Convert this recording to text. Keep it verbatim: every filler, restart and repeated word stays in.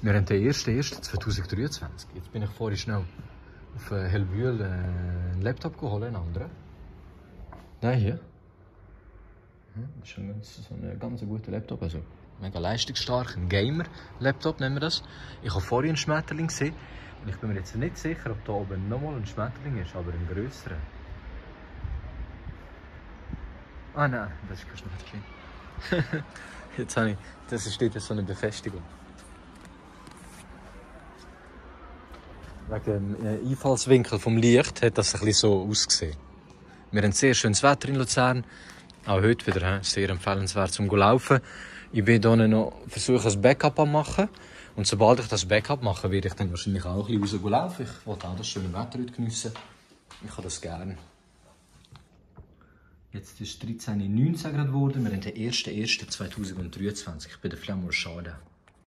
Wir haben den ersten ersten zweitausenddreiundzwanzig. Jetzt bin ich vorhin schnell auf Hellbühl einen Laptop geholt, einen anderen. Den hier. Das ist ein ganz, so ein ganz guter Laptop. Also mega leistungsstark, ein Gamer-Laptop nennen wir das. Ich habe vorhin einen Schmetterling gesehen. Und ich bin mir jetzt nicht sicher, ob da oben nochmal ein Schmetterling ist, aber ein grösserer. Ah nein, das ist kein Schmetterling. Jetzt habe ich, das ist jetzt so eine Befestigung. Wegen dem Einfallswinkel vom Licht hat das ein bisschen so ausgesehen. Wir haben sehr schönes Wetter in Luzern. Auch heute wieder sehr empfehlenswert zum Laufen. Ich werde hier noch versuchen, ein Backup zu machen. Und sobald ich das Backup mache, werde ich dann wahrscheinlich auch ein bisschen laufen. Ich wollte auch das schöne Wetter heute geniessen. Ich habe das gerne. Jetzt ist es dreizehn Uhr neunzehn geworden. Wir haben den ersten ersten zweitausenddreiundzwanzig. Ich bin der Flammur Schade.